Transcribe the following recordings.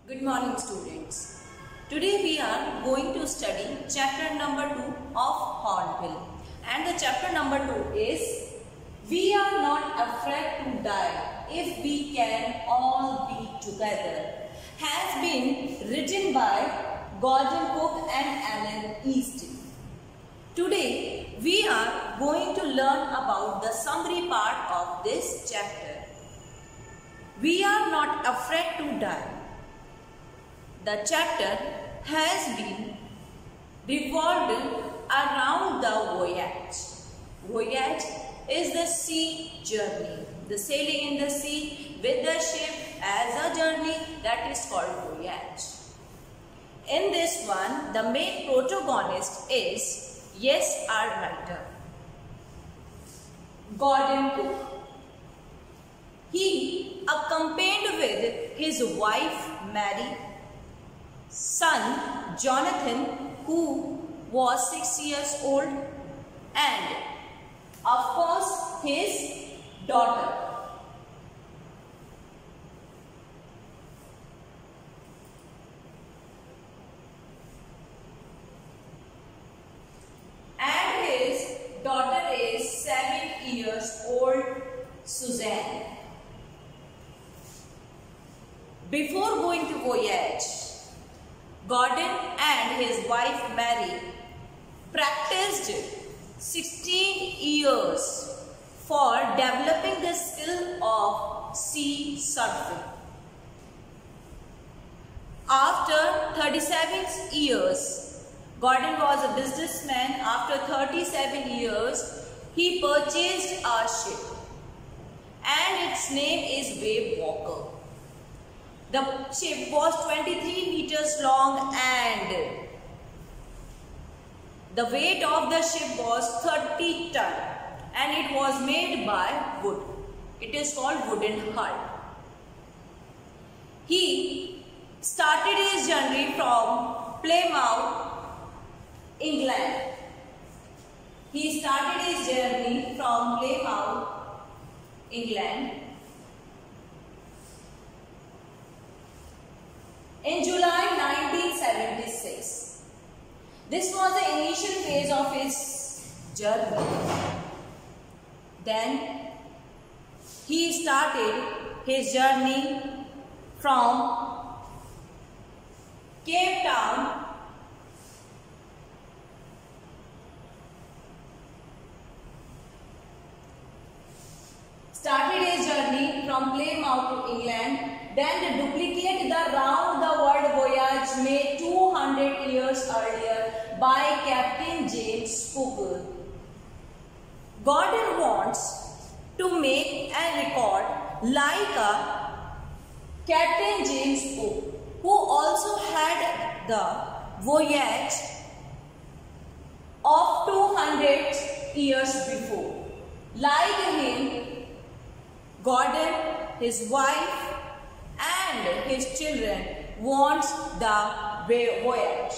Good morning, students. Today we are going to study chapter number 2 of Hornbill. And the chapter number 2 is We Are Not Afraid to Die If We Can All Be Together. Has been written by Gordon Cook and Alan Easton. Today we are going to learn about the summary part of this chapter. We are not afraid to die. The chapter has been revolved around the voyage. Voyage is the sea journey. The sailing in the sea with the ship as a journey, that is called voyage. In this one, the main protagonist is, yes, our writer, Gordon Cook. He accompanied with his wife Mary, son Jonathan, who was 6 years old, and of course his daughter. And his daughter is 7 years old, Suzanne. Before going to voyage, Gordon and his wife Mary practiced 16 years for developing the skill of sea surfing. After 37 years, Gordon was a businessman. After 37 years, he purchased a ship and its name is Wave Walker. The ship was 23 meters long and the weight of the ship was 30 ton and it was made by wood. It is called wooden hull. He started his journey from Plymouth, England. He started his journey from Plymouth, England, in July 1976. This was the initial phase of his journey. Then he started his journey from Cape Town Plymouth to England. Then to duplicate the round the world voyage made 200 years earlier by Captain James Cook. Gordon wants to make a record like a Captain James Cook, who also had the voyage of 200 years before. Like him, Gordon, his wife and his children wants the voyage.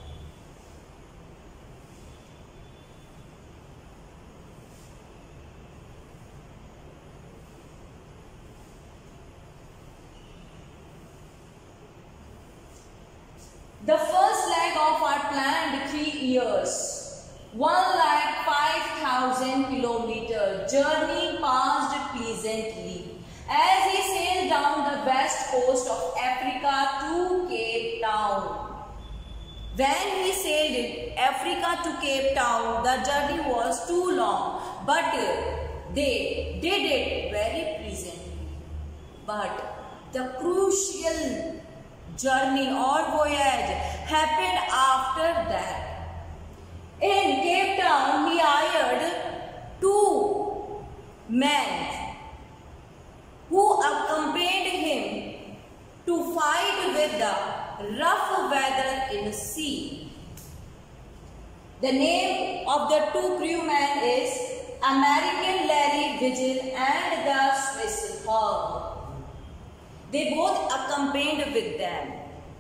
The first leg of our planned 3 years, 1,05,000 kilometer journey passed pleasantly as he sailed down the west coast of Africa to Cape Town. When he sailed Africa to Cape Town, the journey was too long, but they did it very pleasantly. But the crucial journey or voyage happened after that. In Cape Town, he hired 2 men who accompanied him to fight with the rough weather in the sea. The name of the 2 crewmen is American Larry Vigil and the Swiss Herb. They both accompanied with them.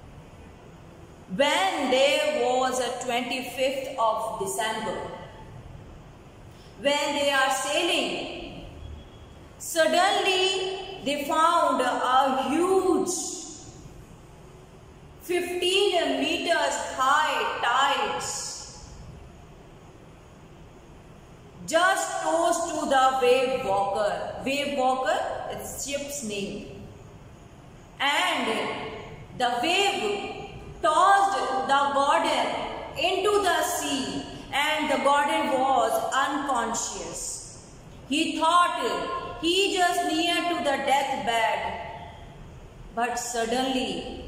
When there was a 25th of December, when they are sailing, suddenly they found a huge 15 meters high tides just tossed to the wave walker. Wave walker, it's ship's name. And the wave tossed the Gordon into the sea, and the Gordon was unconscious. He thought he just near to the deathbed, but suddenly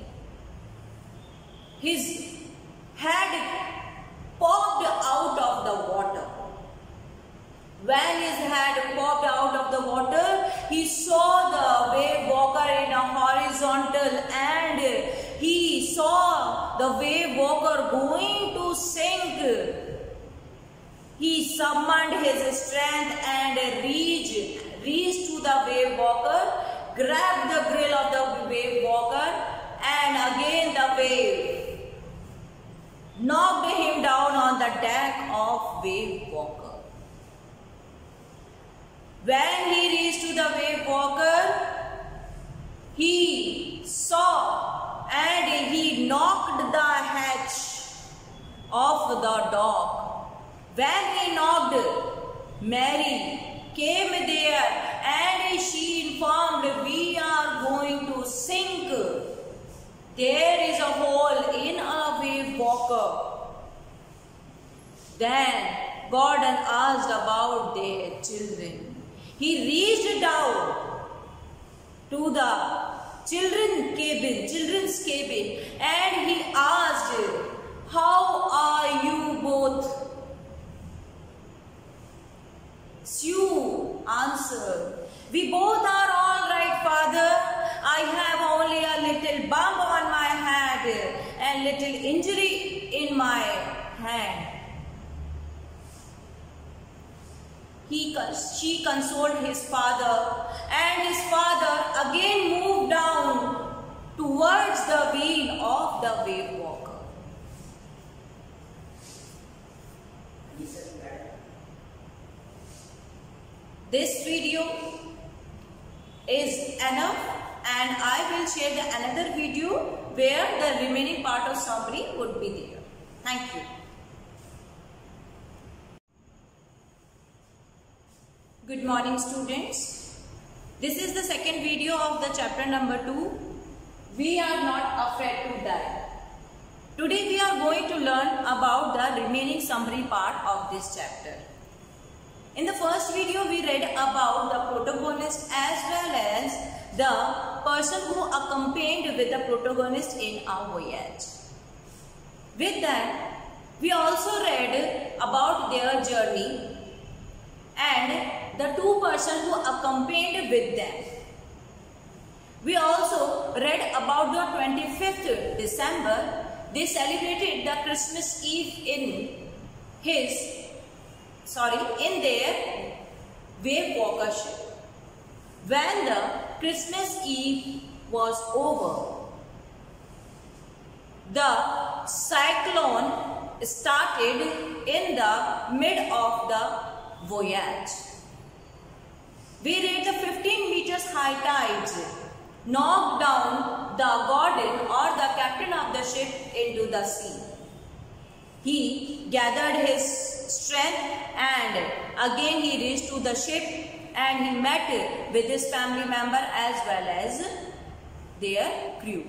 his head popped out of the water. When his head popped out of the water, he saw the wave walker in a horizontal, and he saw the wave walker going to sink. He summoned his strength and reached to the wave walker, grabbed the grill of the wave walker, and again the wave knocked him down on the deck of wave walker. When he reached to the wave walker, he saw and he knocked the hatch of the dock. When he knocked, Mary came there and she informed, "We are going to sink. There is a hole in a wave walker." Then Gordon asked about their children. He reached down to the children's cabin, and he asked, "How are you both?" Sue answered, "We both are all right, Father. I have only a little bump on my head and little injury in my hand." She consoled his father, and his father again moved down towards the wheel of the wave walker. This video is enough, and I will share another video where the remaining part of summary would be there. Thank you. Good morning, students. This is the second video of the chapter number 2. We are not afraid to die. Today we are going to learn about the remaining summary part of this chapter. In the first video we read about the protagonist as well as the person who accompanied with the protagonist in a voyage. With that, we also read about their journey and the two persons who accompanied with them. We also read about the 25th December. They celebrated the Christmas Eve in their wave walker ship. When the Christmas Eve was over, the cyclone started in the mid of the voyage. We read the 15 meters high tides knocked down the Gordon, or the captain of the ship, into the sea. He gathered his strength and again he reached to the ship, and he met with his family member as well as their crew.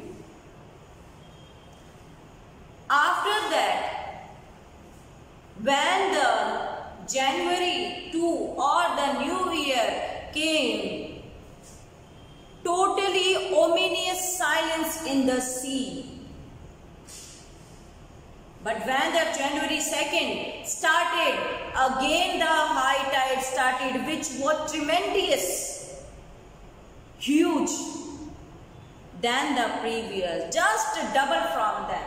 After that, when the January 2 or the New Year came, totally ominous silence in the sea. But when the January 2nd started, again the high tide started, which was tremendous, huge than the previous, just double from them.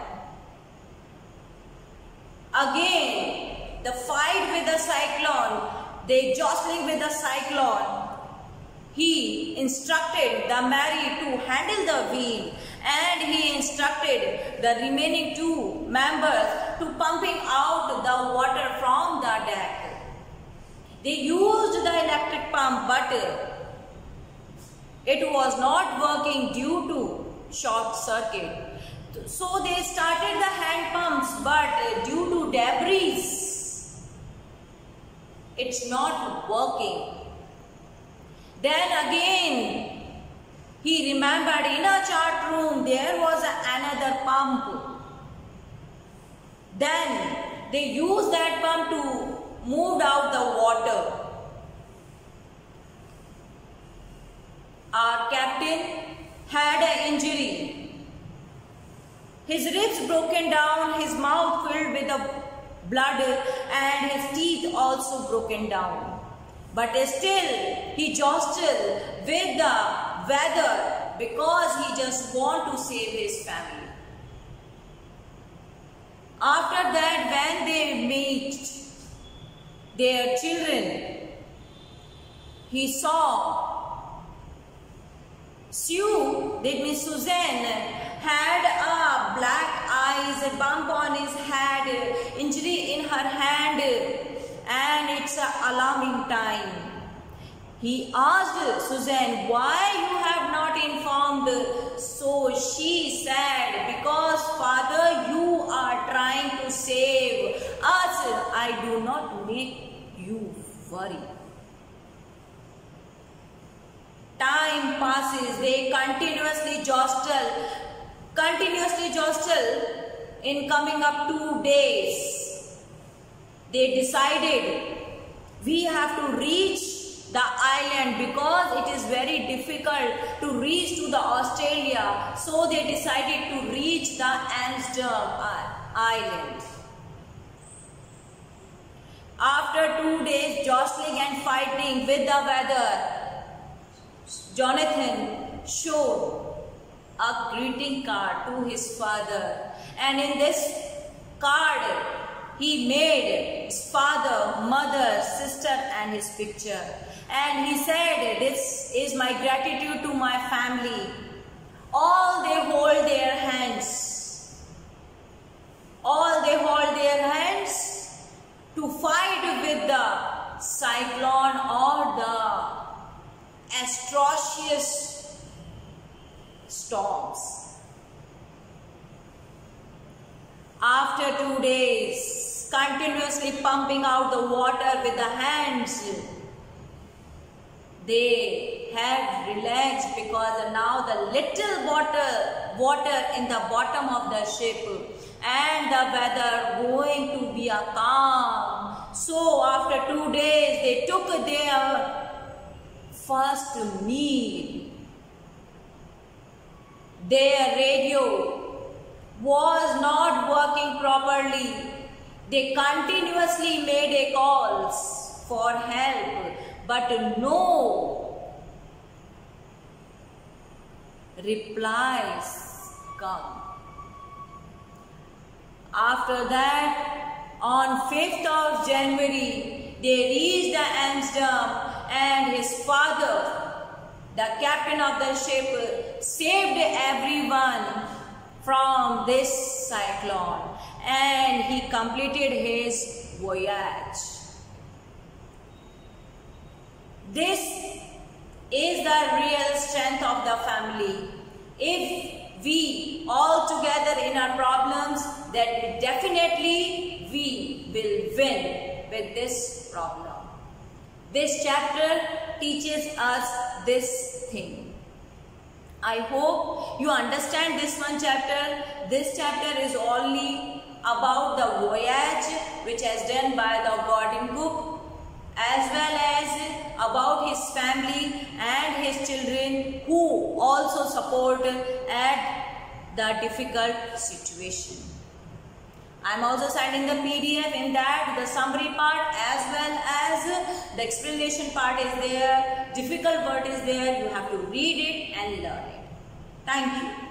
Again, the fight with the cyclone, they jostling with the cyclone. He instructed the Mary to handle the wheel, and he instructed the remaining two members to pumping out the water from the deck. They used the electric pump, but it was not working due to short circuit. So they started the hand pumps, but due to debris, it's not working. Then again, he remembered in a chart room there was another pump. Then they used that pump to move out the water. Our captain had an injury. His ribs broken down, his mouth filled with the blood, and his teeth also broken down. But still he jostled with the weather because he just want to save his family. After that, when they meet their children, he saw Sue, that means Suzanne, had a black eyes, a bump on his head, injury in her hand, and it's an alarming time. He asked Suzanne, why you have not informed? So she said, because Father, you are trying to save us. I do not make you worry. Time passes, they continuously jostle. In coming up 2 days, they decided we have to reach the island because it is very difficult to reach to the Australia. So they decided to reach the Amsterdam Island. After 2 days jostling and fighting with the weather, Jonathan showed a greeting card to his father, and in this card he made his father, mother, sister and his picture, and he said, this is my gratitude to my family. All they hold their hands. All they hold their hands to fight with the cyclone or the atrocious storms. After 2 days, continuously pumping out the water with the hands, they had relaxed because now the little water in the bottom of the ship and the weather going to be a calm. So after 2 days, they took their first meal. Their radio was not working properly. They continuously made calls for help, but no replies come. After that, on 5th of January, they reached the Amsterdam, and his father, the captain of the ship, saved everyone from this cyclone, and he completed his voyage. This is the real strength of the family. If we all together in our problems, then definitely we will win with this problem. This chapter teaches us this thing. I hope you understand this one chapter. This chapter is only about the voyage which has done by the Gordon Cook, as well as about his family and his children who also supported at the difficult situation. I am also sending the PDF. In that the summary part as well as the explanation part is there. Difficult word is there. You have to read it and learn it. Thank you.